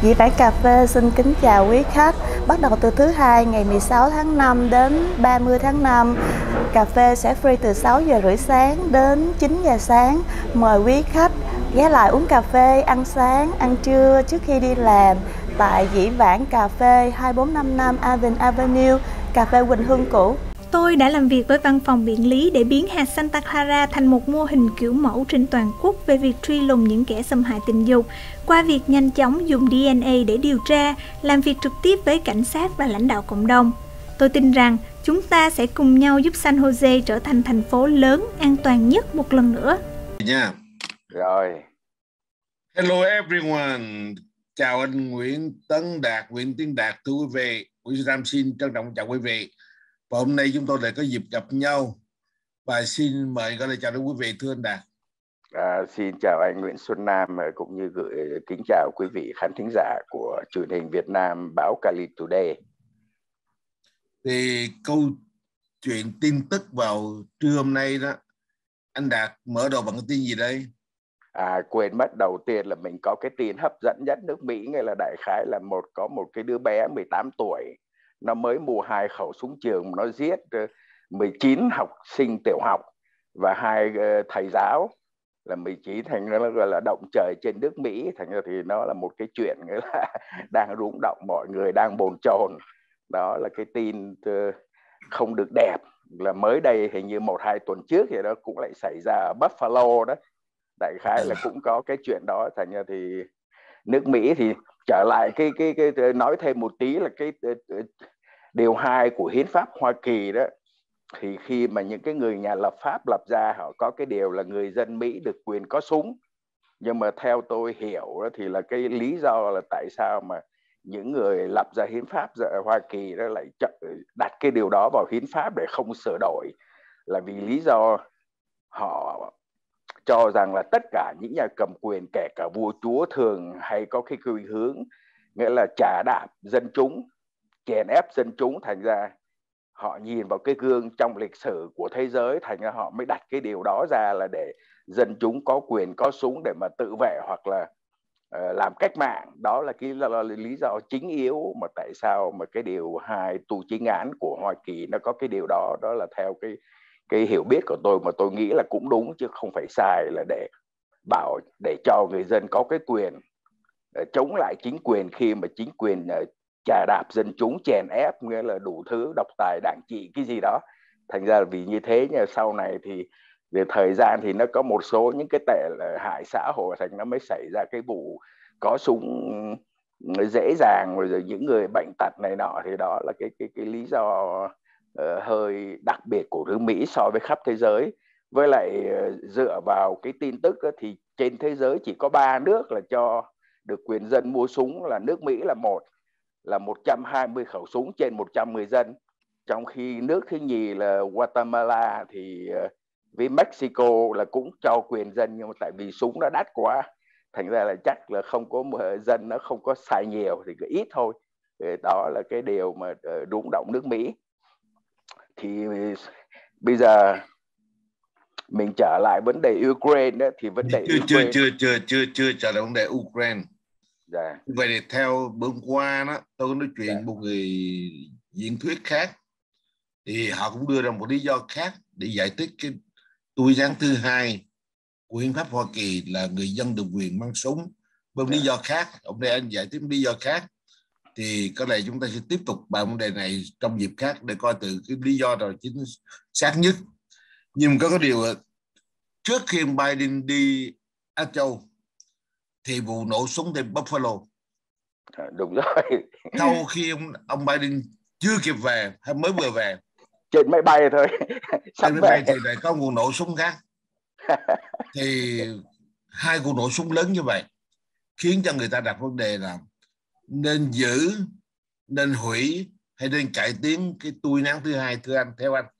Dĩ vãng cà phê xin kính chào quý khách. Bắt đầu từ thứ Hai ngày 16 tháng 5 đến 30 tháng 5, cà phê sẽ free từ 6 giờ rưỡi sáng đến 9 giờ sáng. Mời quý khách ghé lại uống cà phê, ăn sáng, ăn trưa trước khi đi làm tại Dĩ vãng cà phê 2455 Avon Avenue, cà phê Quỳnh Hương cũ. Tôi đã làm việc với văn phòng biện lý để biến hạt Santa Clara thành một mô hình kiểu mẫu trên toàn quốc về việc truy lùng những kẻ xâm hại tình dục qua việc nhanh chóng dùng DNA để điều tra, làm việc trực tiếp với cảnh sát và lãnh đạo cộng đồng. Tôi tin rằng chúng ta sẽ cùng nhau giúp San Jose trở thành thành phố lớn, an toàn nhất một lần nữa. Nha. Rồi. Hello everyone. Chào anh Nguyễn Tấn Đạt, Nguyễn Tiến Đạt, thưa quý vị. Nguyễn Nam xin trân trọng chào quý vị. Và hôm nay chúng tôi lại có dịp gặp nhau và xin mời gọi lời chào đến quý vị, thưa anh Đạt. Xin chào anh Nguyễn Xuân Nam, cũng như gửi kính chào quý vị khán thính giả của truyền hình Việt Nam báo Cali Today. Thì câu chuyện tin tức vào trưa hôm nay đó, anh Đạt mở đầu bằng cái tin gì đây? Quên mất, đầu tiên là mình có cái tin hấp dẫn nhất nước Mỹ, nghĩa là đại khái là có một cái đứa bé 18 tuổi, nó mới mua 2 khẩu súng trường, nó giết 19 học sinh tiểu học và 2 thầy giáo là 19, thành ra nó gọi là động trời trên nước Mỹ. Thành ra thì nó là một cái chuyện nghĩa là đang rúng động, mọi người đang bồn chồn. Đó là cái tin không được đẹp, là mới đây hình như 1-2 tuần trước thì nó cũng lại xảy ra ở Buffalo đó, đại khái là cũng có cái chuyện đó. Thành ra thì nước Mỹ thì trở lại cái nói thêm một tí là cái điều 2 của hiến pháp Hoa Kỳ đó, thì khi mà những cái người nhà lập pháp lập ra, họ có cái điều là người dân Mỹ được quyền có súng. Nhưng mà theo tôi hiểu đó, thì là cái lý do là tại sao mà những người lập ra hiến pháp Hoa Kỳ đó lại đặt cái điều đó vào hiến pháp để không sửa đổi, là vì lý do họ cho rằng là tất cả những nhà cầm quyền, kể cả vua chúa, thường hay có cái khuynh hướng nghĩa là chà đạp dân chúng, chèn ép dân chúng. Thành ra họ nhìn vào cái gương trong lịch sử của thế giới, thành ra họ mới đặt cái điều đó ra, là để dân chúng có quyền có súng để mà tự vệ hoặc là làm cách mạng. Đó là cái lý do chính yếu mà tại sao mà cái điều 2 tu chính án của Hoa Kỳ nó có cái điều đó. Đó là theo cái hiểu biết của tôi, mà tôi nghĩ là cũng đúng chứ không phải sai, là để cho người dân có cái quyền chống lại chính quyền khi mà chính quyền chà đạp dân chúng, chèn ép, nghĩa là đủ thứ độc tài đảng trị cái gì đó. Thành ra vì như thế nhưng sau này thì về thời gian thì nó có một số những cái tệ hại xã hội, thành nó mới xảy ra cái vụ có súng dễ dàng, rồi những người bệnh tật này nọ. Thì đó là cái lý do hơi đặc biệt của nước Mỹ so với khắp thế giới. Với lại dựa vào cái tin tức đó, thì trên thế giới chỉ có 3 nước là cho được quyền dân mua súng, là nước Mỹ là 120 khẩu súng trên 100 người dân. Trong khi nước thứ nhì là Guatemala thì với Mexico là cũng cho quyền dân, nhưng mà tại vì súng nó đắt quá, thành ra là chắc là không có dân, nó không có xài nhiều thì cứ ít thôi. Đó là cái điều mà rung động nước Mỹ. Thì bây giờ mình trở lại vấn đề Ukraine đó, thì vấn đề chưa trở lại vấn đề Ukraine. Dạ. Vậy thì theo bữa qua đó, tôi có nói chuyện một người diễn thuyết khác, thì họ cũng đưa ra một lý do khác để giải thích cái tôi gián thứ 2 của hiến pháp Hoa Kỳ là người dân được quyền mang súng. Với lý do khác, ông đây anh giải thích lý do khác, thì có lẽ chúng ta sẽ tiếp tục bàn vấn đề này trong dịp khác để coi từ cái lý do nào chính xác nhất. Nhưng có cái điều trước khi ông Biden đi Á Châu thì vụ nổ súng tại Buffalo. Đúng rồi. Sau khi ông Biden chưa kịp về hay mới vừa về, trên máy bay thôi, trên máy bay thì lại có vụ nổ súng khác. Thì 2 vụ nổ súng lớn như vậy khiến cho người ta đặt vấn đề là nên giữ, nên hủy hay nên cải tiến cái tuyên án thứ 2, thưa anh, theo anh?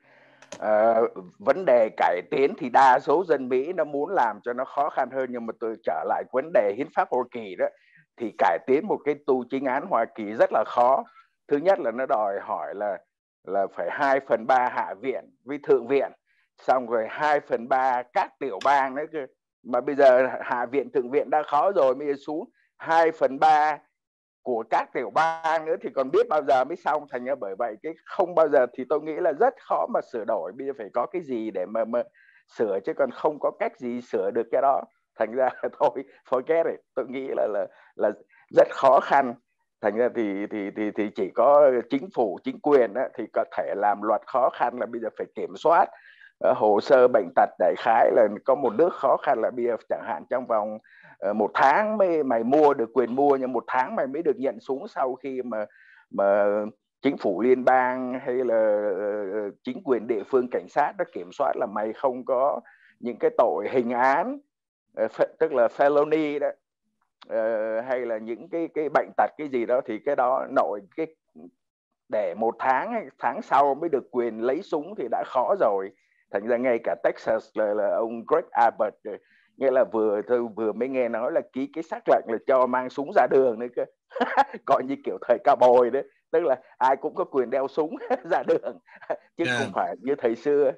Vấn đề cải tiến thì đa số dân Mỹ nó muốn làm cho nó khó khăn hơn, nhưng mà tôi trở lại vấn đề hiến pháp Hoa Kỳ đó, thì cải tiến một cái tu chính án Hoa Kỳ rất là khó. Thứ nhất là nó đòi hỏi là phải 2/3 hạ viện với thượng viện, xong rồi 2/3 các tiểu bang nữa cơ. Mà bây giờ hạ viện thượng viện đã khó rồi, bây giờ xuống 2/3 của các tiểu bang nữa thì còn biết bao giờ mới xong. Thành ra bởi vậy cái không bao giờ thì tôi nghĩ là rất khó mà sửa đổi. Bây giờ phải có cái gì để mà sửa, chứ còn không có cách gì sửa được cái đó. Thành ra thôi forget it. Tôi nghĩ là rất khó khăn. Thành ra thì chỉ có chính phủ, chính quyền á, thì có thể làm luật khó khăn là bây giờ phải kiểm soát hồ sơ bệnh tật. Đại khái là có một nước khó khăn là bây giờ chẳng hạn trong vòng 1 tháng mày mua được quyền mua, nhưng 1 tháng mày mới được nhận súng sau khi mà chính phủ liên bang hay là chính quyền địa phương, cảnh sát đã kiểm soát là mày không có những cái tội hình án, tức là felony đó, hay là những cái bệnh tật cái gì đó, thì cái đó nội cái để 1 tháng sau mới được quyền lấy súng thì đã khó rồi. Thành ra ngay cả Texas là ông Greg Abbott, nghĩa là vừa mới nghe nói là ký cái sắc lệnh là cho mang súng ra đường nữa cơ. Coi như kiểu thời cowboy đấy, tức là ai cũng có quyền đeo súng ra đường, chứ không phải như thời xưa.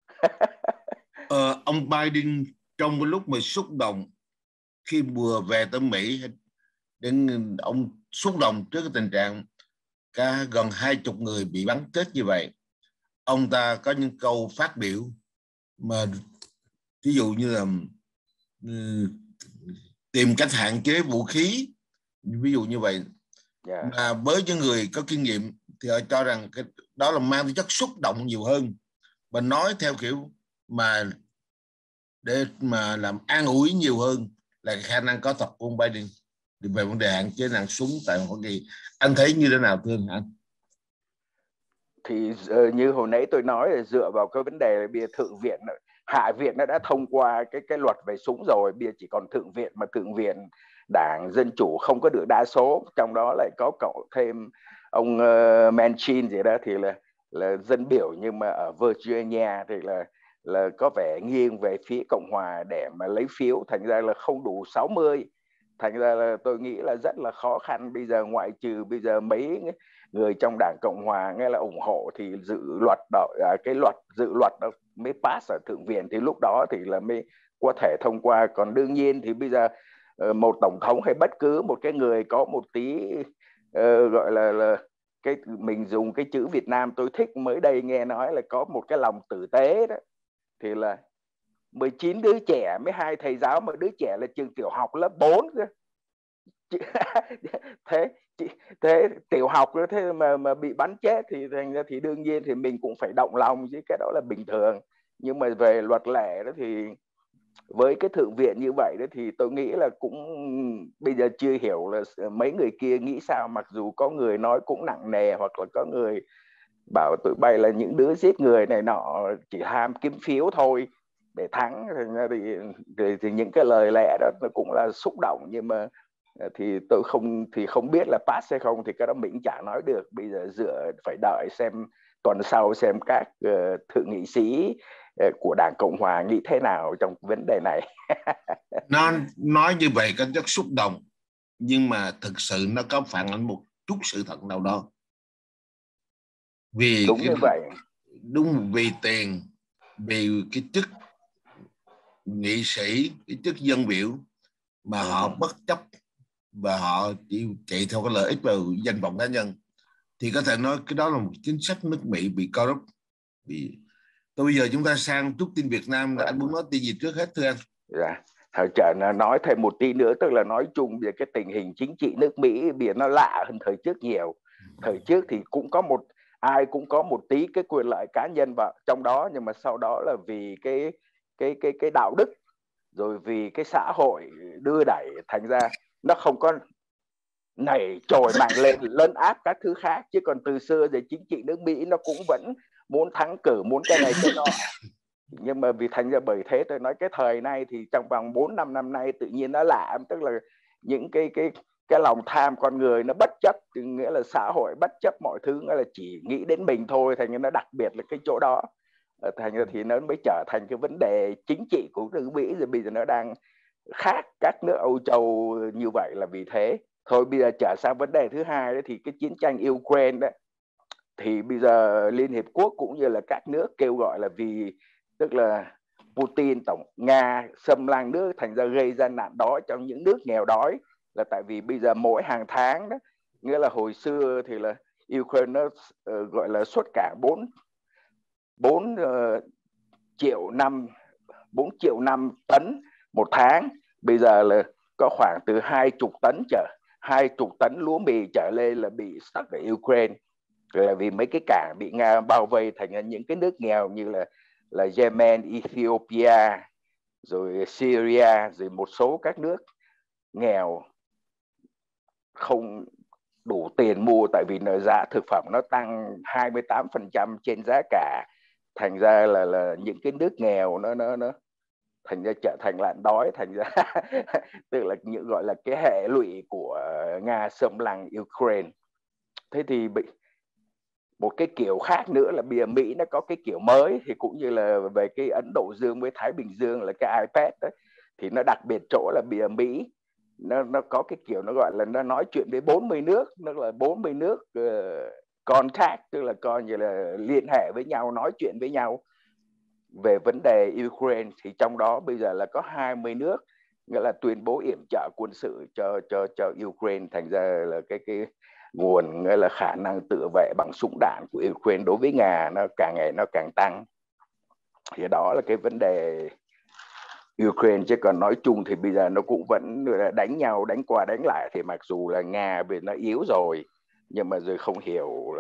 Ông Biden trong cái lúc mà xúc động khi vừa về tới Mỹ, đến ông xúc động trước cái tình trạng cả gần 20 người bị bắn chết như vậy, ông ta có những câu phát biểu mà ví dụ như là tìm cách hạn chế vũ khí, ví dụ như vậy. Mà với những người có kinh nghiệm thì họ cho rằng cái đó là mang tính chất xúc động nhiều hơn, và nói theo kiểu mà để mà làm an ủi nhiều hơn là khả năng có thật của ông Biden về vấn đề hạn chế nạn súng tại Hoa Kỳ. Anh thấy như thế nào thưa anh? Thì như hồi nãy tôi nói là dựa vào cái vấn đề bây giờ thượng viện, hạ viện nó đã thông qua cái luật về súng rồi, bây giờ chỉ còn thượng viện, mà thượng viện đảng Dân Chủ không có được đa số, trong đó lại có cậu thêm ông Manchin gì đó thì là dân biểu, nhưng mà ở Virginia thì là có vẻ nghiêng về phía Cộng Hòa để mà lấy phiếu, thành ra là không đủ 60. Thành ra là tôi nghĩ là rất là khó khăn bây giờ, ngoại trừ bây giờ mấy người trong đảng Cộng Hòa nghe là ủng hộ thì cái luật dự luật đó mới pass ở thượng viện, thì lúc đó thì là mới có thể thông qua. Còn đương nhiên thì bây giờ một tổng thống hay bất cứ một cái người có một tí gọi là cái mình dùng cái chữ Việt Nam tôi thích mới đây nghe nói là có một cái lòng tử tế đó, thì là 19 đứa trẻ, mấy 2 thầy giáo mà đứa trẻ là trường tiểu học lớp 4 cơ. thế tiểu học thế mà bị bắn chết thì thành ra thì đương nhiên thì mình cũng phải động lòng chứ, cái đó là bình thường. Nhưng mà về luật lệ đó thì với cái thượng viện như vậy đó thì tôi nghĩ là cũng bây giờ chưa hiểu là mấy người kia nghĩ sao, mặc dù có người nói cũng nặng nề, hoặc là có người bảo tụi bay là những đứa giết người này nọ chỉ ham kiếm phiếu thôi để thắng. Thì những cái lời lẽ đó nó cũng là xúc động, nhưng mà thì tôi không biết là pass hay không, thì cái đó mình chả nói được. Bây giờ phải đợi xem tuần sau xem các thượng nghị sĩ của đảng Cộng Hòa nghĩ thế nào trong vấn đề này. Nó nói như vậy có rất xúc động, nhưng mà thực sự nó có phản ánh một chút sự thật nào đó. Vì đúng như vậy, đúng vì tiền, vì cái chức nghị sĩ, cái chức dân biểu mà họ bất chấp và họ chỉ chạy theo cái lợi ích và danh vọng cá nhân, thì có thể nói cái đó là một chính sách nước Mỹ bị corrupt. Bây giờ chúng ta sang chút tin Việt Nam. Anh muốn nói tin gì trước hết thưa anh? Thời trợ nói thêm một tí nữa, tức là nói chung về cái tình hình chính trị nước Mỹ bây giờ nó lạ hơn thời trước nhiều. Thời trước thì cũng có ai cũng có một tí cái quyền lợi cá nhân vào trong đó, nhưng mà sau đó là vì cái đạo đức rồi vì cái xã hội đưa đẩy, thành ra nó không có nảy trồi mạnh lên lấn áp các thứ khác. Chứ còn từ xưa giờ chính trị nước Mỹ nó cũng vẫn muốn thắng cử, muốn cái này cái đó. Nhưng mà vì thành ra bởi thế tôi nói cái thời này thì trong vòng 4-5 năm nay tự nhiên nó lạ, tức là những cái lòng tham con người nó bất chấp, nghĩa là xã hội bất chấp mọi thứ, nghĩa là chỉ nghĩ đến mình thôi. Thành ra nó đặc biệt là cái chỗ đó, thành ra thì nó mới trở thành cái vấn đề chính trị của nước Mỹ. Rồi bây giờ nó đang khác các nước Âu Châu như vậy là vì thế. Thôi bây giờ trở sang vấn đề thứ hai đó, thì cái chiến tranh Ukraine đó, thì bây giờ Liên Hiệp Quốc cũng như là các nước kêu gọi là vì tức là Putin tổng Nga xâm lăng nước, thành ra gây ra nạn đói trong những nước nghèo đói, là tại vì bây giờ mỗi hàng tháng đó, nghĩa là hồi xưa thì là Ukraine nó gọi là xuất cảng 4 triệu 5 tấn một tháng, bây giờ là có khoảng từ 20 tấn lúa mì trở lên là bị stuck ở Ukraine, là vì mấy cái cảng bị Nga bao vây thành những cái nước nghèo như là Yemen, Ethiopia, rồi Syria, rồi một số các nước nghèo không đủ tiền mua, tại vì giá thực phẩm nó tăng 28% trên giá cả, thành ra là những cái nước nghèo nó thành ra trở thành nạn đói, thành ra tức là những gọi là cái hệ lụy của Nga xâm lăng Ukraine. Thế thì một cái kiểu khác nữa là bây giờ Mỹ nó có cái kiểu mới, thì cũng như là về cái Ấn Độ Dương với Thái Bình Dương là cái iPad đó, thì nó đặc biệt chỗ là bây giờ Mỹ nó có cái kiểu nó gọi là nó nói chuyện với 40 nước, nó là 40 nước contact, tức là coi như là liên hệ với nhau, nói chuyện với nhau về vấn đề Ukraine. Thì trong đó bây giờ là có 20 nước nghĩa là tuyên bố yểm trợ quân sự cho Ukraine, thành ra là cái nguồn nghĩa là khả năng tự vệ bằng súng đạn của Ukraine đối với Nga nó càng ngày nó càng tăng. Thì đó là cái vấn đề Ukraine, chứ còn nói chung thì bây giờ nó cũng vẫn đánh nhau, đánh qua đánh lại, thì mặc dù là Nga bây giờ nó yếu rồi, nhưng mà rồi không hiểu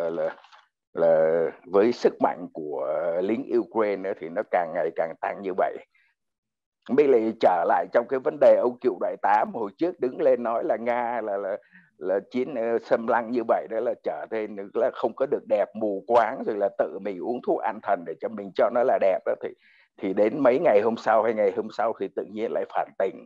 là với sức mạnh của lính Ukraine thì nó càng ngày càng tăng như vậy. Bây lại trở lại trong cái vấn đề ông cựu đại tá hồi trước đứng lên nói là Nga là chiến xâm lăng như vậy, đó là trở thành là không có được đẹp, mù quáng, rồi là tự mình uống thuốc an thần để cho mình cho nó là đẹp đó, thì đến mấy ngày hôm sau hay ngày hôm sau thì tự nhiên lại phản tỉnh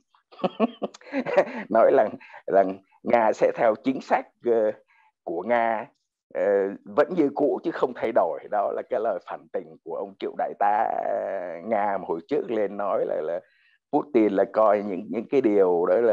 nói là Nga sẽ theo chính sách của Nga vẫn như cũ chứ không thay đổi. Đó là cái lời phản tỉnh của ông cựu đại tá Nga mà hồi trước lên nói là Putin là coi những cái điều đó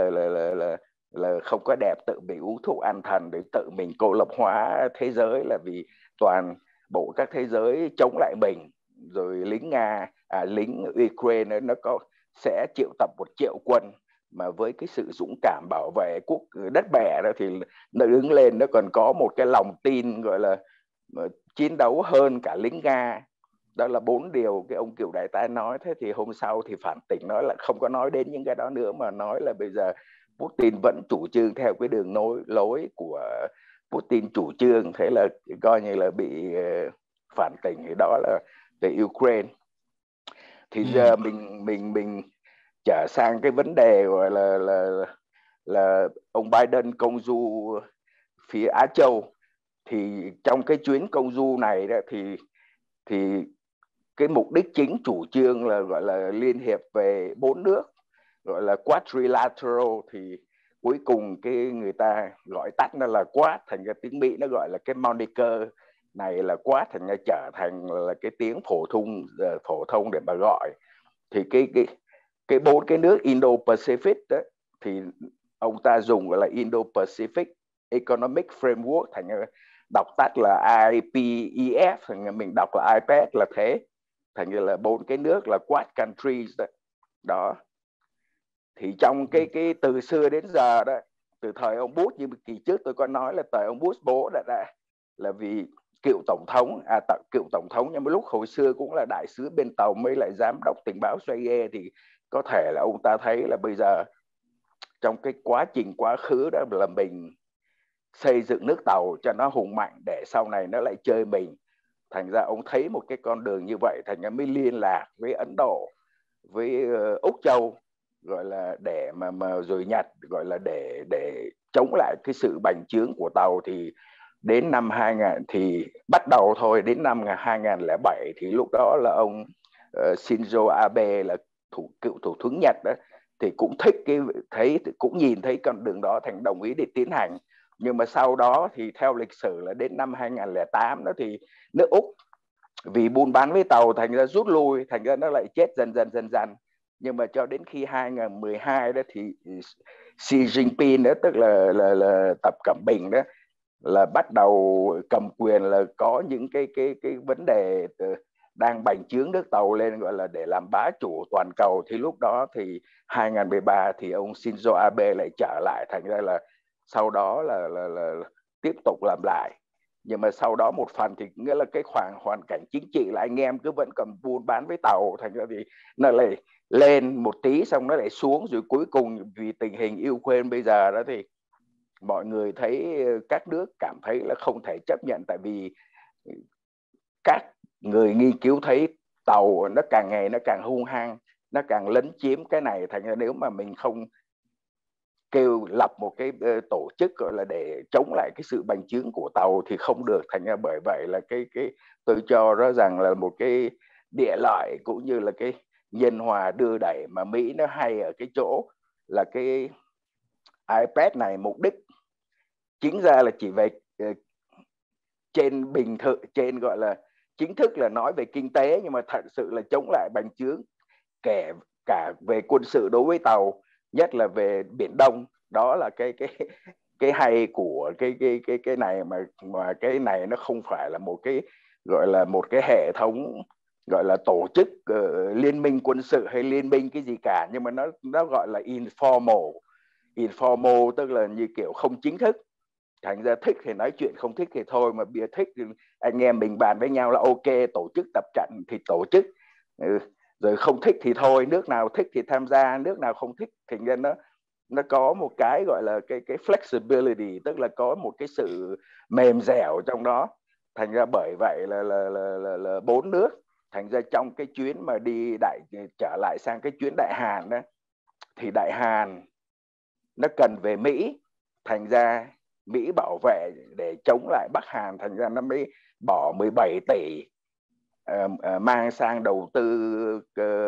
là không có đẹp, tự mình uống thuốc an thần để tự mình cô lập hóa thế giới, là vì toàn bộ các thế giới chống lại mình, rồi lính Ukraine nó sẽ triệu tập 1 triệu quân, mà với cái sự dũng cảm bảo vệ quốc đất mẹ đó thì nó đứng lên, nó còn có một cái lòng tin gọi là chiến đấu hơn cả lính Nga. Đó là 4 điều cái ông cựu đại tá nói. Thế thì hôm sau thì phản tỉnh nói là không có nói đến những cái đó nữa, mà nói là bây giờ Putin vẫn chủ trương theo cái đường lối của Putin chủ trương, thế là coi như là bị phản tỉnh. Thì đó là về Ukraine. Thì giờ mình trở sang cái vấn đề gọi là ông Biden công du phía Á Châu. Thì trong cái chuyến công du này đó thì cái mục đích chính chủ trương là gọi là liên hiệp về 4 nước, gọi là quadrilateral, thì cuối cùng cái người ta gọi tắt nó là Quad, thành ra tiếng Mỹ nó gọi là cái moniker này là Quad, thành ra trở thành là cái tiếng phổ thông để mà gọi. Thì cái 4 cái nước Indo-Pacific đó thì ông ta dùng gọi là Indo-Pacific Economic Framework, thành ra đọc tắt là IPEF, thành ra mình đọc là IPEF là thế, thành ra là 4 cái nước là Quad countries đó. Đó thì trong cái từ xưa đến giờ đó, từ thời ông Bush, như kỳ trước tôi có nói là thời ông Bush bố đã là vì cựu tổng thống nhưng mà lúc hồi xưa cũng là đại sứ bên Tàu mới lại giám đốc tình báo CIA, thì có thể là ông ta thấy là bây giờ trong cái quá trình quá khứ đó là mình xây dựng nước Tàu cho nó hùng mạnh để sau này nó lại chơi mình, thành ra ông thấy một cái con đường như vậy, thành ra mới liên lạc với Ấn Độ, với Úc Châu, gọi là để mà rồi Nhật, gọi là để chống lại cái sự bành trướng của Tàu. Thì đến năm 2000 thì bắt đầu thôi, đến năm 2007 thì lúc đó là ông Shinzo Abe là cựu thủ tướng Nhật đó, thì cũng cũng nhìn thấy con đường đó, thành đồng ý để tiến hành. Nhưng mà sau đó thì theo lịch sử là đến năm 2008 đó thì nước Úc vì buôn bán với Tàu thành ra rút lui, thành ra nó lại chết dần dần. Nhưng mà cho đến khi 2012 đó thì Xi Jinping đó, tức là Tập Cận Bình đó, là bắt đầu cầm quyền, là có những cái vấn đề đang bành trướng nước Tàu lên, gọi là để làm bá chủ toàn cầu. Thì lúc đó thì 2013 thì ông Shinzo Abe lại trở lại, thành ra là sau đó là tiếp tục làm lại. Nhưng mà sau đó một phần thì nghĩa là cái hoàn cảnh chính trị là anh em cứ vẫn còn buôn bán với Tàu, thành ra thì nó lại lên một tí xong nó lại xuống, rồi cuối cùng vì tình hình Ukraine bây giờ đó thì mọi người thấy, các nước cảm thấy là không thể chấp nhận, tại vì các người nghiên cứu thấy Tàu nó càng ngày nó càng hung hăng, nó càng lấn chiếm cái này, thành ra nếu mà mình không kêu lập một cái tổ chức gọi là để chống lại cái sự bành trướng của Tàu thì không được. Thành ra bởi vậy là cái tôi cho đó rằng là một cái địa lợi cũng như là cái nhân hòa đưa đẩy mà Mỹ nó hay ở cái chỗ là cái iPad này mục đích chính ra là chỉ về trên bình thường, trên gọi là chính thức là nói về kinh tế, nhưng mà thật sự là chống lại bành trướng kể cả về quân sự đối với Tàu, nhất là về Biển Đông. Đó là cái hay của cái này, mà cái này nó không phải là một cái gọi là một cái hệ thống gọi là tổ chức liên minh quân sự hay liên minh cái gì cả, nhưng mà nó gọi là informal, tức là như kiểu không chính thức. Thành ra thích thì nói chuyện, không thích thì thôi, mà bia thích thì anh em mình bàn với nhau là ok, tổ chức tập trận thì tổ chức, rồi không thích thì thôi, nước nào thích thì tham gia, nước nào không thích. Thành ra nó có một cái gọi là cái flexibility, tức là có một cái sự mềm dẻo trong đó. Thành ra bởi vậy là 4 nước. Thành ra trong cái chuyến mà đi trở lại sang cái chuyến Đại Hàn đó, thì Đại Hàn nó cần về Mỹ, thành ra Mỹ bảo vệ để chống lại Bắc Hàn, thành ra nó mới bỏ 17 tỷ mang sang đầu tư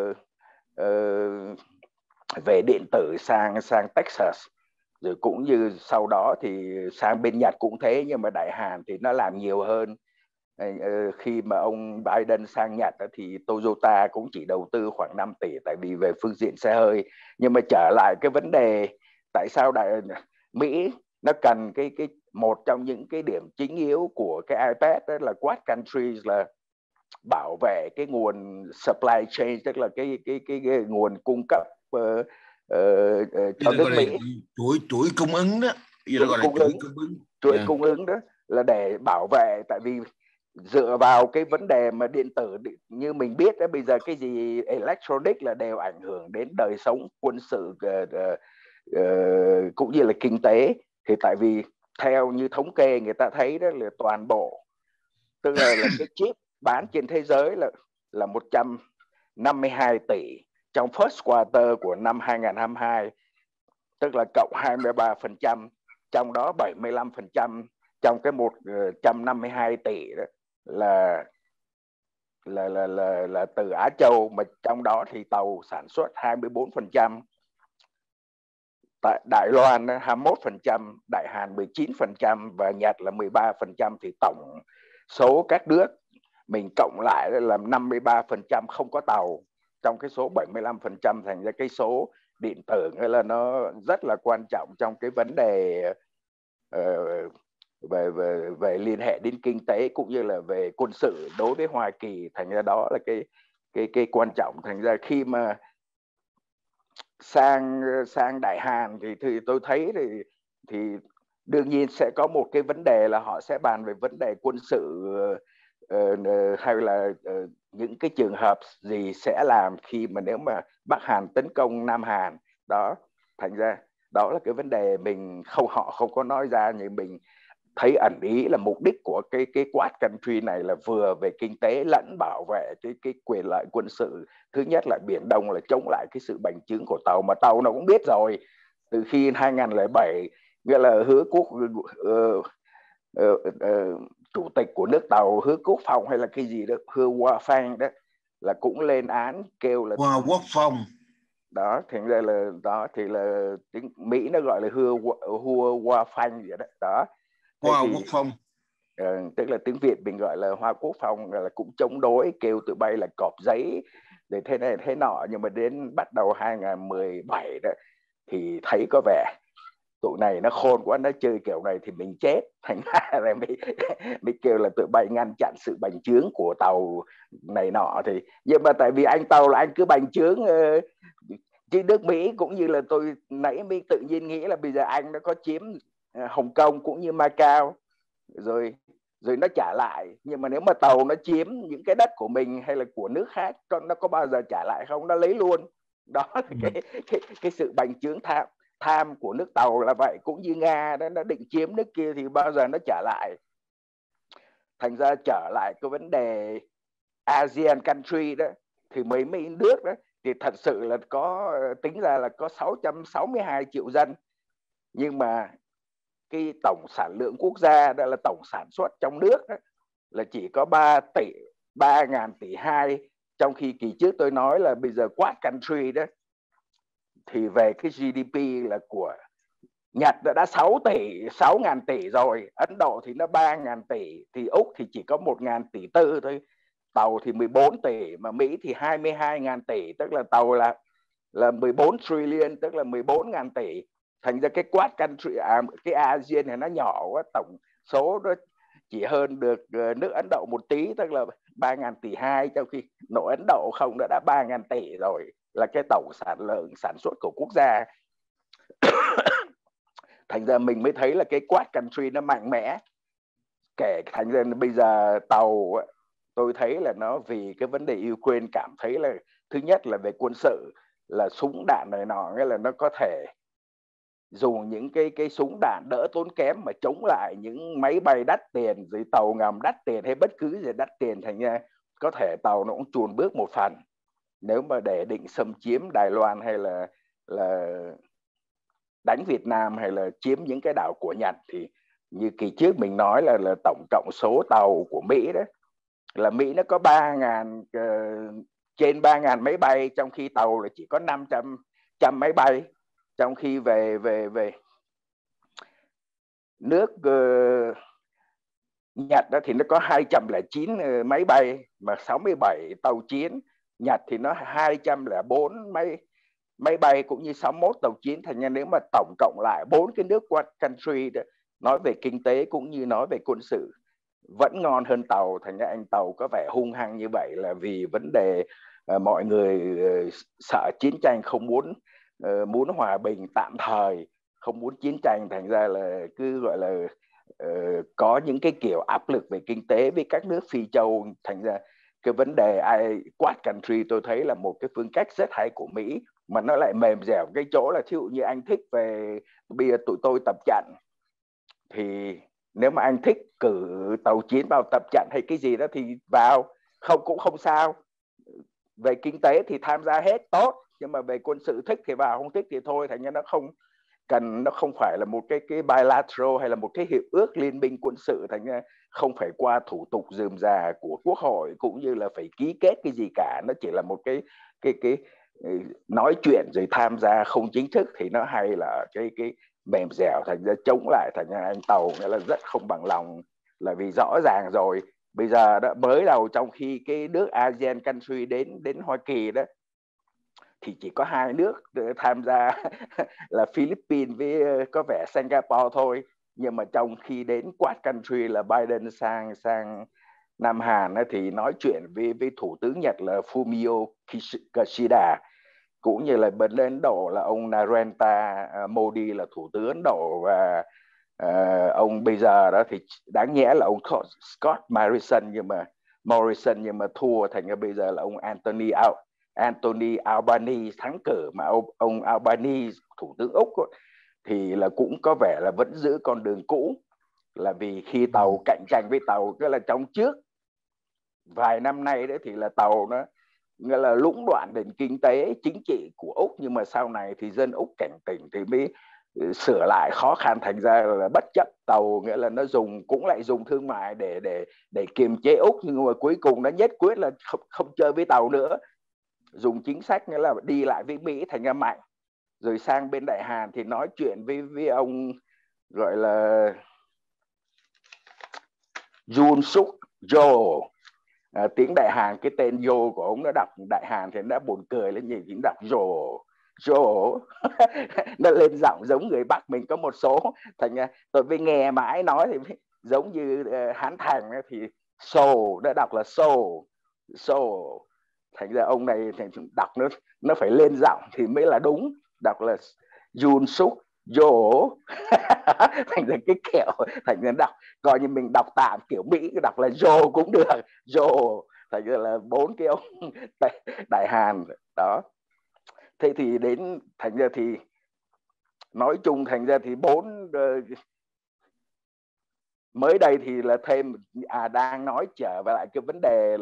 về điện tử sang Texas, rồi cũng như sau đó thì sang bên Nhật cũng thế. Nhưng mà Đại Hàn thì nó làm nhiều hơn. Khi mà ông Biden sang Nhật thì Toyota cũng chỉ đầu tư khoảng 5 tỷ, tại vì về phương diện xe hơi. Nhưng mà trở lại cái vấn đề tại sao Mỹ nó cần cái một trong những cái điểm chính yếu của cái iPad đó là Quad Countries, là bảo vệ cái nguồn supply chain, tức là cái nguồn cung cấp cho nước Mỹ, chuỗi cung ứng đó, chuỗi cung ứng đó là để bảo vệ. Tại vì dựa vào cái vấn đề mà điện tử, như mình biết đó, bây giờ cái gì electronic là đều ảnh hưởng đến đời sống quân sự cũng như là kinh tế. Thì tại vì theo như thống kê người ta thấy đó là toàn bộ, tức là cái chip bán trên thế giới là 152 tỷ trong first quarter của năm 2022, tức là cộng 23%, trong đó 75% trong cái 152 tỷ đó là từ Á Châu, mà trong đó thì Tàu sản xuất 24%, tại Đài Loan 21%, Đại Hàn 19% và Nhật là 13%. Thì tổng số các nước mình cộng lại là 53% không có Tàu trong cái số 75%. Thành ra cái số điện tử là nó rất là quan trọng trong cái vấn đề về liên hệ đến kinh tế cũng như là về quân sự đối với Hoa Kỳ. Thành ra đó là cái quan trọng. Thành ra khi mà sang Đại Hàn thì tôi thấy thì đương nhiên sẽ có một cái vấn đề là họ sẽ bàn về vấn đề quân sự, hay là những cái trường hợp gì sẽ làm khi mà nếu mà Bắc Hàn tấn công Nam Hàn đó. Thành ra đó là cái vấn đề họ không có nói ra, nhưng mình thấy ẩn ý là mục đích của cái Quad Country này là vừa về kinh tế lẫn bảo vệ cái quyền lợi quân sự. Thứ nhất là Biển Đông là chống lại cái sự bành trướng của Tàu, mà Tàu nó cũng biết rồi từ khi 2007, nghĩa là Hứa Quốc chủ tịch của nước Tàu, Hứa Quốc Phòng hay là cái gì đó, Hứa Hoa Phang đó, là cũng lên án kêu là Quốc Phòng đó. Thành ra là đó thì là tiếng Mỹ nó gọi là Hứa Hoa Phang vậy đó. Đó. Hoa Quốc Phòng, tức là tiếng Việt mình gọi là Hoa Quốc Phòng, là cũng chống đối, kêu tụi bay là cọp giấy để thế này thế nọ. Nhưng mà đến bắt đầu 2017 đó thì thấy có vẻ tụi này nó khôn quá, nó chơi kiểu này thì mình chết. Thành ra là mới kêu là tụi bay ngăn chặn sự bành trướng của tàu này nọ. Thì nhưng mà tại vì anh Tàu là anh cứ bành trướng chứ nước Mỹ, cũng như là tôi nãy mới tự nhiên nghĩ là bây giờ anh nó có chiếm Hồng Kông cũng như Macau rồi nó trả lại. Nhưng mà nếu mà tàu nó chiếm những cái đất của mình hay là của nước khác, nó có bao giờ trả lại không? Nó lấy luôn. Đó là cái sự bành trướng tham của nước Tàu là vậy. Cũng như Nga đó, nó định chiếm nước kia thì bao giờ nó trả lại. Thành ra trở lại cái vấn đề ASEAN country đó, thì mấy nước đó thì thật sự là có tính ra là có 662 triệu dân, nhưng mà cái tổng sản lượng quốc gia, đó là tổng sản xuất trong nước đó, là chỉ có 3.000 tỷ 2, trong khi kỳ trước tôi nói là bây giờ Quad country đó thì về cái GDP là của Nhật đã 6.000 tỷ rồi, Ấn Độ thì nó 3.000 tỷ, thì Úc thì chỉ có 1.000 tỷ tư thôi, Tàu thì 14 tỷ, mà Mỹ thì 22.000 tỷ, tức là Tàu là 14 trillion, tức là 14.000 tỷ. Thành ra cái Quad country, cái ASEAN này nó nhỏ quá, tổng số nó chỉ hơn được nước Ấn Độ một tí, tức là 3.000 tỷ 2, trong khi nội Ấn Độ không đã 3.000 tỷ rồi, là cái tổng sản lượng sản xuất của quốc gia. Thành ra mình mới thấy là cái Quad country nó mạnh mẽ. Thành ra bây giờ Tàu tôi thấy là nó vì cái vấn đề Ukraine cảm thấy là thứ nhất là về quân sự, là súng đạn này nọ, nghĩa là nó có thể dùng những cái súng đạn đỡ tốn kém mà chống lại những máy bay đắt tiền, rồi tàu ngầm đắt tiền hay bất cứ gì đắt tiền. Thành ra có thể Tàu nó cũng chùn bước một phần nếu mà để định xâm chiếm Đài Loan, hay là đánh Việt Nam, hay là chiếm những cái đảo của Nhật. Thì như kỳ trước mình nói là tổng cộng số tàu của Mỹ đó, là Mỹ nó có 3.000 trên 3.000 máy bay, trong khi Tàu là chỉ có 500 máy bay. Trong khi về nước Nhật đó thì nó có 209 máy bay mà 67 tàu chiến. Nhật thì nó 204 máy bay cũng như 61 tàu chiến. Thành ra nếu mà tổng cộng lại 4 cái nước Quad country đó, nói về kinh tế cũng như nói về quân sự vẫn ngon hơn Tàu. Thành ra anh Tàu có vẻ hung hăng như vậy là vì vấn đề mọi người sợ chiến tranh, không muốn hòa bình tạm thời, không muốn chiến tranh. Thành ra là cứ gọi là có những cái kiểu áp lực về kinh tế với các nước Phi châu. Thành ra cái vấn đề Quad country tôi thấy là một cái phương cách rất hay của Mỹ, mà nó lại mềm dẻo cái chỗ là thí dụ như anh thích về bây giờ tụi tôi tập trận, thì nếu mà anh thích cử tàu chiến vào tập trận hay cái gì đó thì vào, cũng không sao. Về kinh tế thì tham gia hết tốt, nhưng mà về quân sự thích thì vào, không thích thì thôi. Thành ra nó không phải là một cái bilateral hay là một cái hiệp ước liên minh quân sự. Thành ra không phải qua thủ tục rườm rà của Quốc hội cũng như là phải ký kết cái gì cả. Nó chỉ là một cái nói chuyện rồi tham gia không chính thức, thì nó hay là cái mềm dẻo. Thành ra chống lại, thành ra anh Tàu nghĩa là rất không bằng lòng, là vì rõ ràng rồi bây giờ đó, mới đầu trong khi cái nước ASEAN country đến Hoa Kỳ đó thì chỉ có 2 nước tham gia là Philippines với có vẻ Singapore thôi. Nhưng mà trong khi đến Quad country là Biden sang Nam Hàn thì nói chuyện với Thủ tướng Nhật là Fumio Kishida, cũng như là bên Ấn Độ là ông Narendra Modi là Thủ tướng Ấn Độ, và ông bây giờ đó thì đáng nhẽ là ông Scott Morrison, nhưng mà thua. Thành ra bây giờ là ông Anthony Albanese thắng cử, mà ông Albanese Thủ tướng Úc thì là cũng có vẻ là vẫn giữ con đường cũ, là vì khi Tàu cạnh tranh với Tàu, tức là trong trước vài năm nay đấy thì là Tàu nó nghĩa là lũng đoạn nền kinh tế chính trị của Úc, nhưng mà sau này thì dân Úc cảnh tỉnh thì mới sửa lại khó khăn. Thành ra là bất chấp Tàu, nghĩa là nó cũng lại dùng thương mại để kiềm chế Úc, nhưng mà cuối cùng nó nhất quyết là không chơi với Tàu nữa, dùng chính sách nghĩa là đi lại với Mỹ. Thành ra mạnh. Rồi sang bên Đại Hàn thì nói chuyện với ông gọi là Yoon Suk Yeol. Tiếng Đại Hàn cái tên Yeol của ông nó đọc Đại Hàn thì nó buồn cười lên, nhìn đọc Joe. Nó lên giọng giống người Bắc mình có một số, thành ra tôi mới nghe mãi nói thì giống như Hán Thành thì soul, nó đọc là soul. Thành ra ông này đọc nó phải lên giọng thì mới là đúng, đọc là Jun Suk Joe. Thành ra cái kiểu, thành ra đọc coi như mình đọc tạm kiểu Mỹ, đọc là Joe cũng được, Joe. Thành ra là 4 cái ông Đại Hàn đó. Thế thì đến thành ra thì nói chung, thành ra thì 4 mới đây thì là thêm đang nói trở về lại cái vấn đề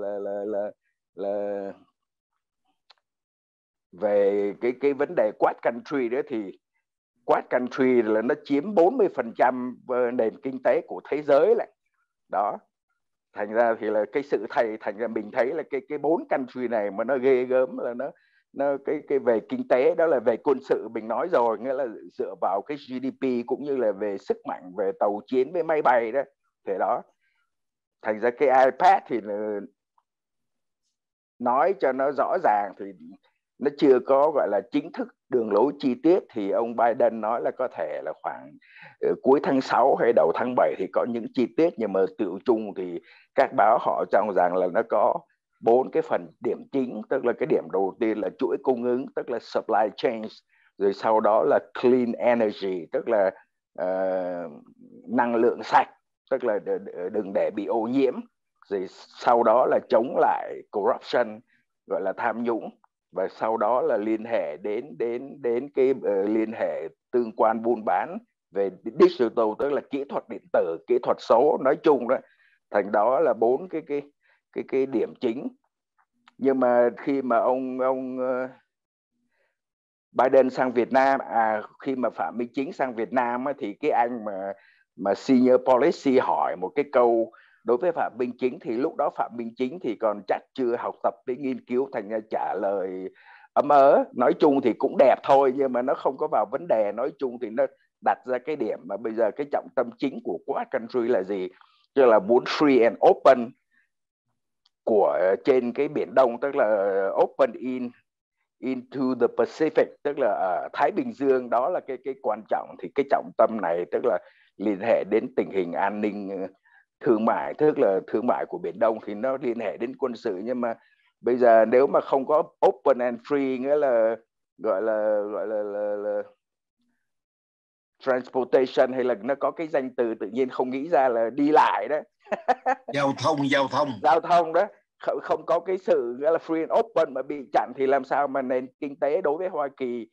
là về cái vấn đề Quad Country đó, thì Quad Country là nó chiếm 40% nền kinh tế của thế giới lại đó. Thành ra thì là cái sự thành ra mình thấy là cái 4 country này mà nó ghê gớm là nó cái về kinh tế, đó là về quân sự mình nói rồi, nghĩa là dựa vào cái GDP cũng như là về sức mạnh về tàu chiến với máy bay đó. Thế đó, thành ra cái iPad thì nói cho nó rõ ràng thì nó chưa có gọi là chính thức đường lối chi tiết, thì ông Biden nói là có thể là khoảng cuối tháng 6 hay đầu tháng 7 thì có những chi tiết, nhưng mà tự chung thì các báo họ cho rằng là nó có 4 cái phần điểm chính, tức là cái điểm đầu tiên là chuỗi cung ứng, tức là supply chain, rồi sau đó là clean energy, tức là năng lượng sạch, tức là đừng để bị ô nhiễm, rồi sau đó là chống lại corruption, gọi là tham nhũng, và sau đó là liên hệ đến cái liên hệ tương quan buôn bán về digital, tức là kỹ thuật điện tử, kỹ thuật số nói chung đó. Thành đó là 4 cái điểm chính. Nhưng mà khi mà ông Biden sang Việt Nam, khi mà Phạm Minh Chính sang Việt Nam thì cái anh mà senior policy hỏi một cái câu đối với Phạm Minh Chính, thì lúc đó Phạm Minh Chính thì còn chắc chưa học tập với nghiên cứu, thành ra trả lời ấm ớ, nói chung thì cũng đẹp thôi, nhưng mà nó không có vào vấn đề. Nói chung thì nó đặt ra cái điểm mà bây giờ cái trọng tâm chính của Quad Country là gì, tức là muốn free and open của trên cái Biển Đông, tức là open into the Pacific, tức là ở Thái Bình Dương. Đó là cái quan trọng. Thì cái trọng tâm này tức là liên hệ đến tình hình an ninh thương mại, tức là thương mại của Biển Đông thì nó liên hệ đến quân sự. Nhưng mà bây giờ nếu mà không có open and free, nghĩa là gọi là transportation, hay là nó có cái danh từ tự nhiên không nghĩ ra là đi lại đó. giao thông đó, không có cái sự gọi là free and open mà bị chặn thì làm sao mà nền kinh tế đối với Hoa Kỳ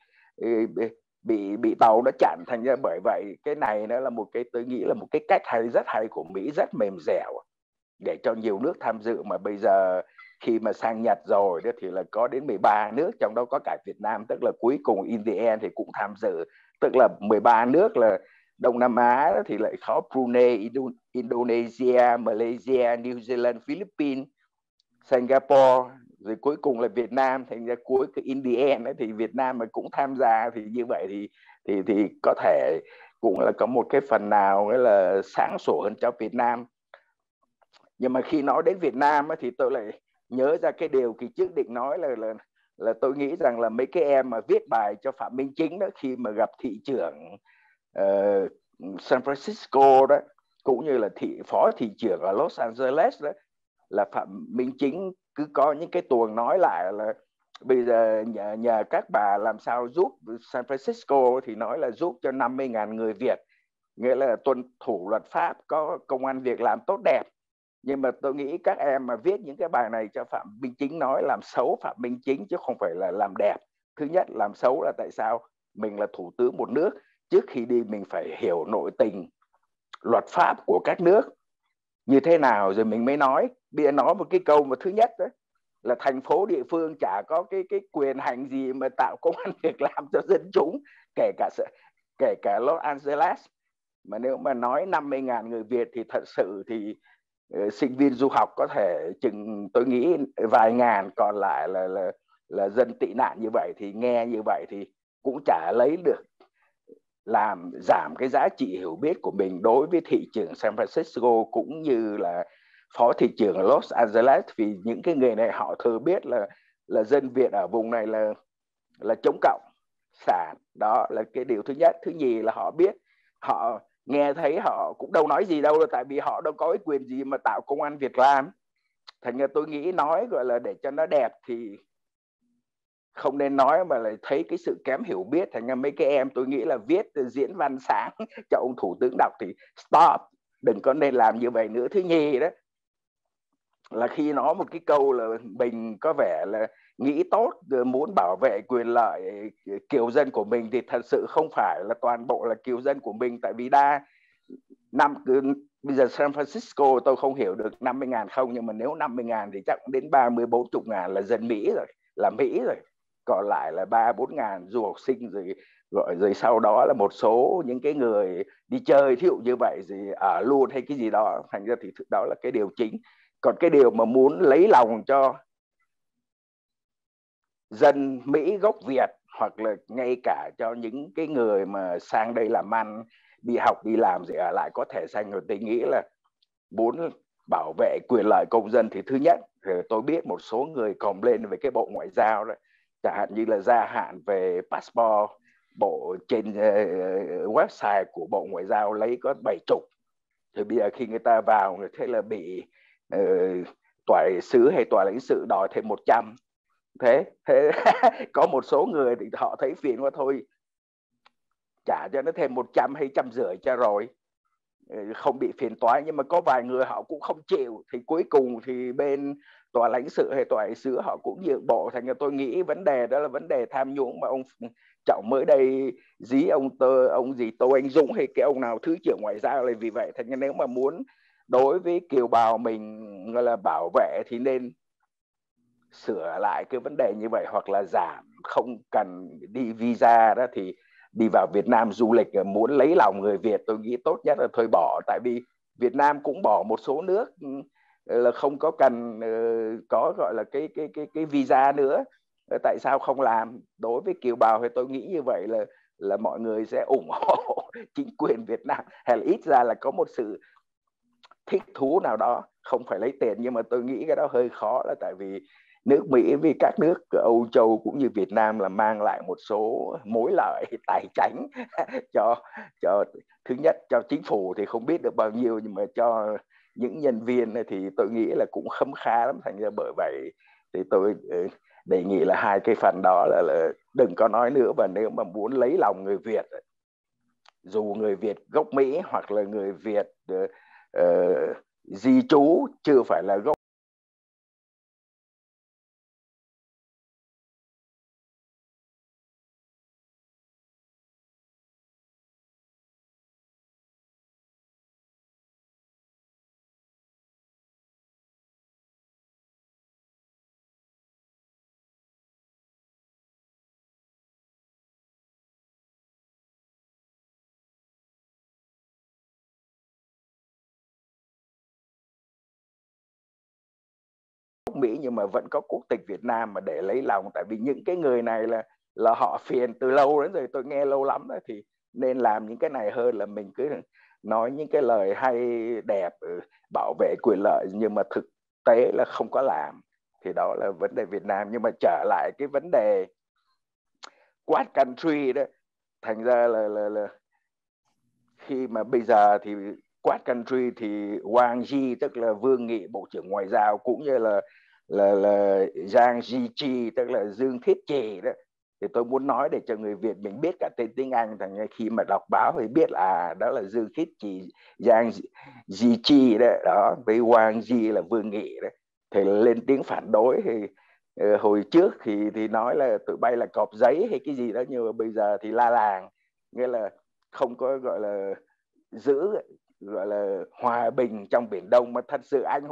bị tàu nó chặn. Thành ra bởi vậy cái này nó là một cái, tôi nghĩ là một cái cách rất hay của Mỹ, rất mềm dẻo để cho nhiều nước tham dự. Mà bây giờ khi mà sang Nhật rồi đó thì là có đến 13 nước, trong đó có cả Việt Nam, tức là cuối cùng in the end thì cũng tham dự, tức là 13 nước là Đông Nam Á đó, thì lại có Brunei, Indonesia, Malaysia, New Zealand, Philippines, Singapore, rồi cuối cùng là Việt Nam. Thành ra cuối cái in the end ấy, thì Việt Nam mà cũng tham gia, thì như vậy thì có thể cũng là có một cái phần nào ấy là sáng sủa hơn cho Việt Nam. Nhưng mà khi nói đến Việt Nam ấy, thì tôi lại nhớ ra cái điều Kỳ trước định nói là tôi nghĩ rằng là mấy cái em mà viết bài cho Phạm Minh Chính đó, khi mà gặp thị trưởng San Francisco đó, cũng như là phó thị trưởng ở Los Angeles đó, là Phạm Minh Chính cứ có những cái tuồng nói lại là bây giờ nhờ các bà làm sao giúp San Francisco, thì nói là giúp cho 50.000 người Việt, nghĩa là tuân thủ luật pháp, có công ăn việc làm tốt đẹp. Nhưng mà tôi nghĩ các em mà viết những cái bài này cho Phạm Minh Chính nói làm xấu Phạm Minh Chính, chứ không phải là làm đẹp. Thứ nhất, làm xấu là tại sao? Mình là thủ tướng một nước, trước khi đi mình phải hiểu nội tình luật pháp của các nước như thế nào rồi mình mới nói. Bây giờ nói một cái câu mà thứ nhất đó là thành phố địa phương chả có cái quyền hành gì mà tạo công ăn việc làm cho dân chúng, kể cả Los Angeles. Mà nếu mà nói 50.000 người Việt thì thật sự thì sinh viên du học có thể chừng, tôi nghĩ vài ngàn, còn lại là dân tị nạn. Như vậy thì nghe như vậy thì cũng chả lấy được, làm giảm cái giá trị hiểu biết của mình đối với thị trường San Francisco cũng như là phó thị trưởng ở Los Angeles. Vì những cái người này họ thừa biết là dân Việt ở vùng này là là chống cộng sản. Đó là cái điều thứ nhất. Thứ nhì là họ biết, họ nghe thấy họ cũng đâu nói gì đâu, tại vì họ đâu có cái quyền gì mà tạo công ăn việc làm. Thành ra tôi nghĩ nói gọi là để cho nó đẹp thì không nên nói, mà lại thấy cái sự kém hiểu biết. Thành ra mấy cái em tôi nghĩ là viết diễn văn sáng cho ông thủ tướng đọc thì stop, đừng có nên làm như vậy nữa. Thứ nhì đó là khi nói một cái câu là mình có vẻ là nghĩ tốt, muốn bảo vệ quyền lợi kiều dân của mình, thì thật sự không phải là toàn bộ là kiều dân của mình. Tại vì bây giờ San Francisco tôi không hiểu được 50.000 không, nhưng mà nếu 50.000 thì chắc cũng đến 30-40.000 là dân Mỹ rồi, là Mỹ rồi. Còn lại là 3-4.000 du học sinh rồi sau đó là một số những cái người đi chơi, thí dụ như vậy, gì ở luôn hay cái gì đó. Thành ra thì đó là cái điều chính. Còn cái điều mà muốn lấy lòng cho dân Mỹ gốc Việt, hoặc là ngay cả cho những cái người mà sang đây làm ăn, đi học, đi làm gì ở lại có thể sang, rồi tôi nghĩ là muốn bảo vệ quyền lợi công dân thì thứ nhất, tôi biết một số người còm lên về cái Bộ Ngoại giao đó, chẳng hạn như là gia hạn về passport, bộ trên website của Bộ Ngoại giao lấy có 70, thì bây giờ khi người ta vào người thấy là bị tòa đại sứ hay tòa lãnh sự đòi thêm 100. Thế có một số người thì họ thấy phiền quá thôi, trả cho nó thêm 100 hay 150 cho rồi, không bị phiền toái. Nhưng mà có vài người họ cũng không chịu, thì cuối cùng thì bên tòa lãnh sự hay tòa đại sứ họ cũng nhượng bộ. Thành ra tôi nghĩ vấn đề đó là vấn đề tham nhũng mà ông Trọng mới đây dí ông gì Tô Anh Dũng hay cái ông nào thứ trưởng ngoại giao là vì vậy. Thành ra nếu mà muốn đối với kiều bào mình gọi là bảo vệ thì nên sửa lại cái vấn đề như vậy, hoặc là giảm, không cần đi visa đó thì đi vào Việt Nam du lịch. Muốn lấy lòng người Việt tôi nghĩ tốt nhất là thôi bỏ. Tại vì Việt Nam cũng bỏ một số nước là không có cần có gọi là cái visa nữa. Tại sao không làm? Đối với kiều bào thì tôi nghĩ như vậy là mọi người sẽ ủng hộ chính quyền Việt Nam, hay là ít ra là có một sự thích thú nào đó, không phải lấy tiền. Nhưng mà tôi nghĩ cái đó hơi khó, là tại vì nước Mỹ với các nước Âu Châu cũng như Việt Nam là mang lại một số mối lợi tài chánh cho thứ nhất cho chính phủ thì không biết được bao nhiêu, nhưng mà cho những nhân viên thì tôi nghĩ là cũng khấm khá lắm. Thành ra bởi vậy thì tôi đề nghị là hai cái phần đó là đừng có nói nữa. Và nếu mà muốn lấy lòng người Việt, dù người Việt gốc Mỹ hoặc là người Việt di trú chưa phải là gốc Mỹ nhưng mà vẫn có quốc tịch Việt Nam mà để lấy lòng. Tại vì những cái người này là họ phiền từ lâu đến rồi, tôi nghe lâu lắm đó, thì nên làm những cái này hơn là mình cứ nói những cái lời hay đẹp bảo vệ quyền lợi nhưng mà thực tế là không có làm. Thì đó là vấn đề Việt Nam. Nhưng mà trở lại cái vấn đề Quad Country đó, thành ra là khi mà bây giờ thì Quad Country thì Wang Yi tức là Vương Nghị Bộ trưởng Ngoại giao, cũng như là Giang Jiechi tức là Dương Thiết Trì đó, thì tôi muốn nói để cho người Việt mình biết cả tên tiếng Anh. Thành khi mà đọc báo thì biết là đó là Dương Thiết Trì, Giang Jiechi đó, với Wang Yi là Vương Nghị đó, thì lên tiếng phản đối. Thì hồi trước thì nói là tụi bay là cọp giấy hay cái gì đó, nhưng mà bây giờ thì la làng, nghĩa là không có gọi là giữ gọi là hòa bình trong Biển Đông, mà thật sự anh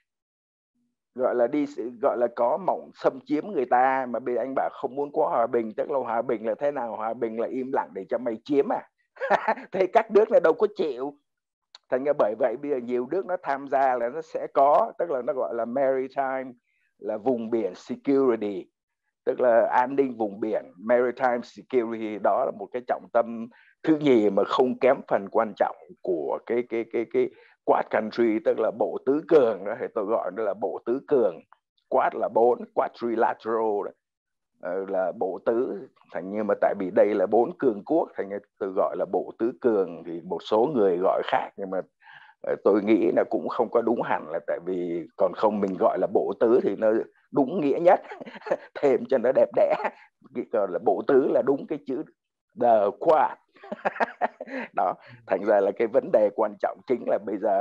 gọi là đi gọi là có mộng xâm chiếm người ta, mà bây giờ anh bảo không muốn có hòa bình, tức là hòa bình là thế nào? Hòa bình là im lặng để cho mày chiếm à? Thế các nước nó đâu có chịu. Thành ra bởi vậy bây giờ nhiều nước nó tham gia là nó sẽ có, tức là nó gọi là maritime, là vùng biển security, tức là an ninh vùng biển, maritime security. Đó là một cái trọng tâm thứ nhì mà không kém phần quan trọng của cái Quad Country, tức là bộ tứ cường đó, thì tôi gọi nó là bộ tứ cường. Quad là 4, quadrilateral đó. là bộ tứ, nhưng mà tại vì đây là 4 cường quốc thành ra tôi gọi là bộ tứ cường, thì một số người gọi khác, nhưng mà tôi nghĩ là cũng không có đúng hẳn, là tại vì còn không mình gọi là bộ tứ thì nó đúng nghĩa nhất thêm cho nó đẹp đẽ, còn là bộ tứ là đúng cái chữ the quad. Đó, thành ra là cái vấn đề quan trọng chính là bây giờ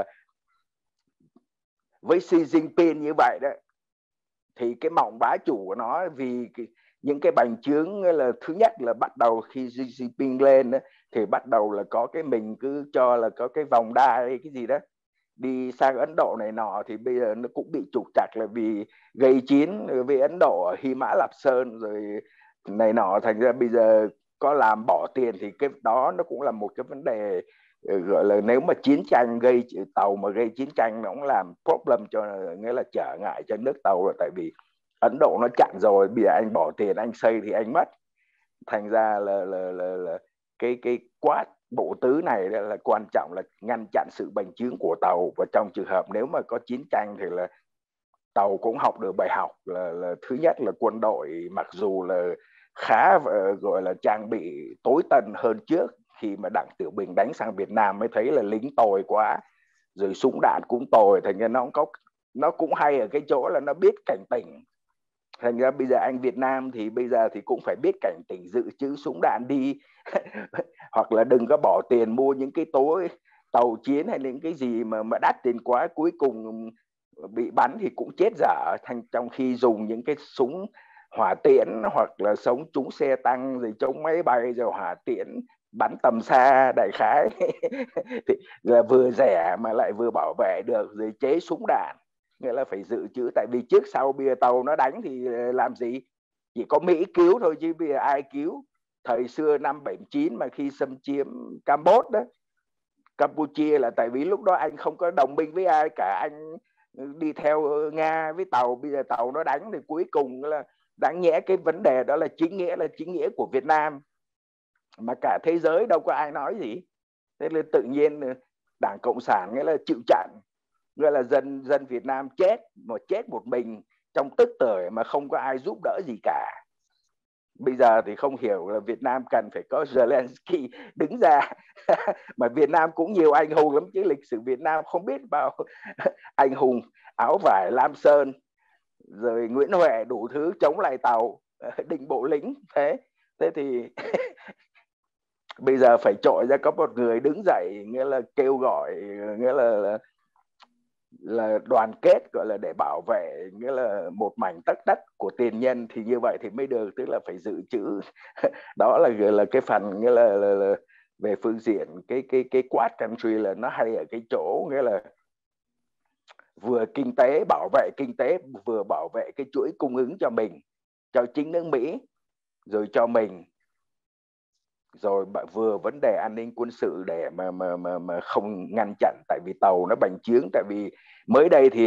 với Xi Jinping như vậy đó, thì cái mỏng bá chủ của nó, vì những cái bành trướng là thứ nhất là bắt đầu khi Xi Jinping lên đó, thì bắt đầu là có cái mình cứ cho là có cái vòng đai cái gì đó đi sang Ấn Độ này nọ, thì bây giờ nó cũng bị trục trặc là vì gây chiến với Ấn Độ ở Hy Mã Lạp Sơn rồi này nọ, thành ra bây giờ có làm bỏ tiền thì cái đó nó cũng là một cái vấn đề, gọi là nếu mà chiến tranh gây tàu mà gây chiến tranh nó cũng làm problem cho, nghĩa là trở ngại cho nước tàu rồi, tại vì Ấn Độ nó chặn rồi, bây giờ anh bỏ tiền anh xây thì anh mất, thành ra là cái quát bộ tứ này là quan trọng, là ngăn chặn sự bành trướng của tàu, và trong trường hợp nếu mà có chiến tranh thì là tàu cũng học được bài học, là thứ nhất là quân đội mặc dù là khá gọi là trang bị tối tân hơn trước, khi mà Đặng Tiểu Bình đánh sang Việt Nam mới thấy là lính tồi quá, rồi súng đạn cũng tồi, thành ra nó cũng hay ở cái chỗ là nó biết cảnh tỉnh. Thành ra bây giờ anh Việt Nam thì bây giờ thì cũng phải biết cảnh tỉnh, dự trữ súng đạn đi hoặc là đừng có bỏ tiền mua những cái tàu chiến hay những cái gì mà đắt tiền quá, cuối cùng bị bắn thì cũng chết dở, trong khi dùng những cái súng hỏa tiễn hoặc là súng trúng xe tăng rồi chống máy bay rồi hỏa tiễn bắn tầm xa đại khái thì là vừa rẻ mà lại vừa bảo vệ được, rồi chế súng đạn, nghĩa là phải dự trữ, tại vì trước sau bây giờ tàu nó đánh thì làm gì, chỉ có Mỹ cứu thôi chứ bây giờ ai cứu. Thời xưa năm 79 mà khi xâm chiếm Campuchia đó, Campuchia là tại vì lúc đó anh không có đồng minh với ai cả, anh đi theo Nga với tàu, bây giờ tàu nó đánh thì cuối cùng là đáng nhẽ cái vấn đề đó là chính nghĩa của Việt Nam, mà cả thế giới đâu có ai nói gì. Thế nên tự nhiên Đảng Cộng sản nghĩa là chịu trận, nghĩa là dân Việt Nam chết một mình trong tức tuổi mà không có ai giúp đỡ gì cả. Bây giờ thì không hiểu là Việt Nam cần phải có Zelensky đứng ra mà Việt Nam cũng nhiều anh hùng lắm chứ, lịch sử Việt Nam không biết bao anh hùng áo vải Lam Sơn, rồi Nguyễn Huệ đủ thứ chống lại tàu, Đinh Bộ Lĩnh, thế thì bây giờ phải chọi ra có một người đứng dậy, nghĩa là kêu gọi, nghĩa là đoàn kết, gọi là để bảo vệ, nghĩa là một mảnh đất của tiền nhân, thì như vậy thì mới được, tức là phải dự trữ đó là cái phần nghĩa là về phương diện cái Quad country là nó hay ở cái chỗ nghĩa là vừa kinh tế, bảo vệ kinh tế, vừa bảo vệ cái chuỗi cung ứng cho mình, cho chính nước Mỹ, rồi cho mình, rồi vừa vấn đề an ninh quân sự để mà không ngăn chặn, tại vì tàu nó bành trướng. Tại vì mới đây thì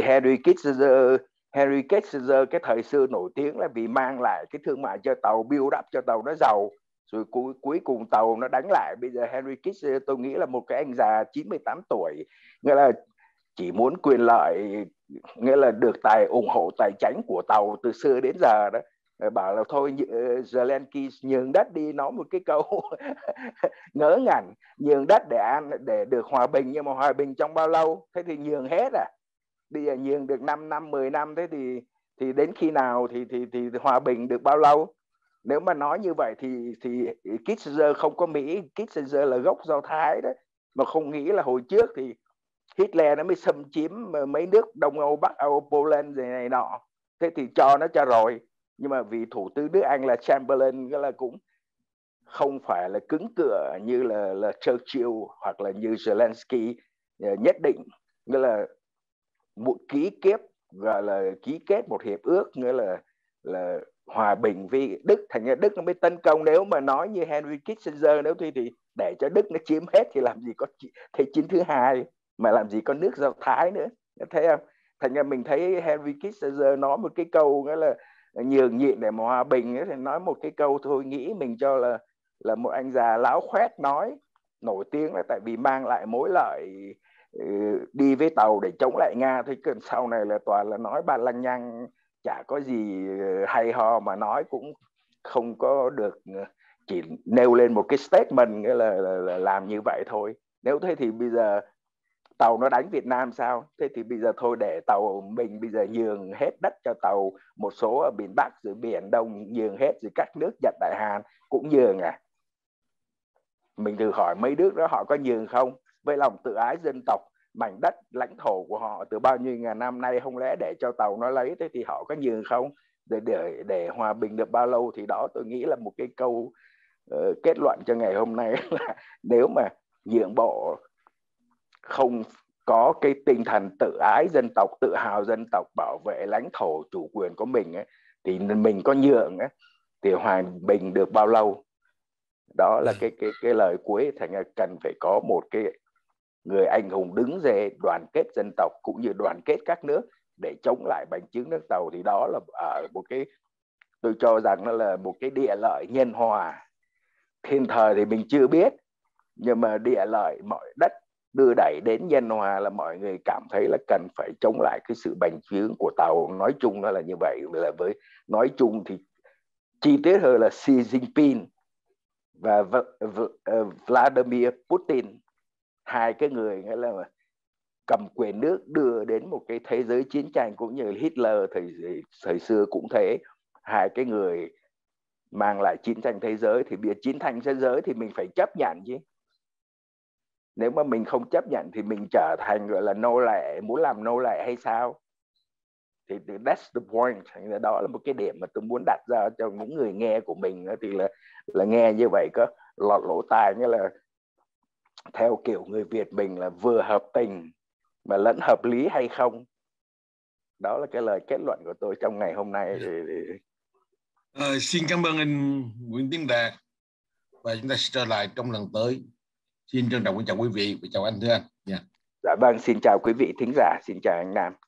Henry Kissinger cái thời xưa nổi tiếng là vì mang lại cái thương mại cho tàu, build up cho tàu nó giàu, rồi cuối cùng tàu nó đánh lại. Bây giờ Henry Kissinger tôi nghĩ là một cái anh già 98 tuổi, nghĩa là chỉ muốn quyền lợi, nghĩa là được ủng hộ tài chính của tàu từ xưa đến giờ đó, bảo là thôi Zelensky nhường đất đi, nói một cái câu ngớ ngẩn, nhường đất để được hòa bình, nhưng mà hòa bình trong bao lâu? Thế thì nhường hết à? Bây giờ nhường được 5 năm 10 năm, thế thì đến khi nào thì hòa bình được bao lâu? Nếu mà nói như vậy thì Kissinger không có Mỹ, Kissinger là gốc Do Thái đó, mà không nghĩ là hồi trước thì Hitler nó mới xâm chiếm mấy nước Đông Âu, Bắc Âu, Poland này nọ, thế thì cho nó cho rồi. Nhưng mà vì thủ tướng nước Anh là Chamberlain, nghĩa là cũng không phải là cứng cựa như là Churchill hoặc là như Zelensky, nhất định nghĩa là một gọi là ký kết một hiệp ước, nghĩa là hòa bình với Đức, thành ra Đức nó mới tấn công. Nếu mà nói như Henry Kissinger, nếu thì để cho Đức nó chiếm hết thì làm gì có thế chiến thứ hai, mà làm gì có nước Do Thái nữa, thấy không? Thành ra mình thấy Henry Kissinger nói một cái câu nghĩa là nhường nhịn để mà hòa bình, thì nói một cái câu thôi nghĩ mình cho là một anh già láo khoét nói, nổi tiếng là tại vì mang lại mối lợi đi với tàu để chống lại Nga. Thế còn sau này là toàn là nói ba lăng nhăng, chả có gì hay ho, mà nói cũng không có được chỉ nêu lên một cái statement nghĩa là làm như vậy thôi. Nếu thế thì bây giờ tàu nó đánh Việt Nam sao? Thế thì bây giờ thôi để tàu mình bây giờ nhường hết đất cho tàu một số ở biển Bắc rồi biển Đông nhường hết, rồi các nước Nhật Đại Hàn cũng nhường à? Mình thử hỏi mấy nước đó họ có nhường không? Với lòng tự ái dân tộc, mảnh đất lãnh thổ của họ từ bao nhiêu ngàn năm nay, không lẽ để cho tàu nó lấy? Thế thì họ có nhường không? Để hòa bình được bao lâu? Thì đó tôi nghĩ là một cái câu kết luận cho ngày hôm nay là nếu mà nhượng bộ không có cái tinh thần tự ái dân tộc, tự hào dân tộc, bảo vệ lãnh thổ chủ quyền của mình ấy, thì mình có nhượng ấy, thì hòa bình được bao lâu? Đó là cái lời cuối. Thành ra cần phải có một cái người anh hùng đứng ra đoàn kết dân tộc cũng như đoàn kết các nước để chống lại bành trướng nước Tàu. Thì đó là ở một cái, tôi cho rằng nó là một cái địa lợi nhân hòa. Thiên thời thì mình chưa biết, nhưng mà địa lợi mọi đất đưa đẩy đến nhân hòa là mọi người cảm thấy là cần phải chống lại cái sự bành trướng của Tàu. Nói chung nó là như vậy. Là với nói chung thì chi tiết hơn là Xi Jinping và Vladimir Putin, hai cái người nghĩa là cầm quyền nước đưa đến một cái thế giới chiến tranh, cũng như Hitler thời xưa cũng thế. Hai cái người mang lại chiến tranh thế giới, thì bây giờ chiến tranh thế giới thì mình phải chấp nhận chứ. Nếu mà mình không chấp nhận thì mình trở thành gọi là nô lệ, muốn làm nô lệ hay sao? Thì that's the point. Đó là một cái điểm mà tôi muốn đặt ra cho những người nghe của mình, thì là nghe như vậy có lọt lỗ tai, nghĩa là theo kiểu người Việt mình là vừa hợp tình mà lẫn hợp lý hay không. Đó là cái lời kết luận của tôi trong ngày hôm nay. Xin cảm ơn anh Nguyễn Tiến Đạt, và chúng ta sẽ trở lại trong lần tới. Xin trân trọng chào quý vị và chào anh, thưa anh. Dạ vâng, xin chào quý vị thính giả, xin chào anh Nam.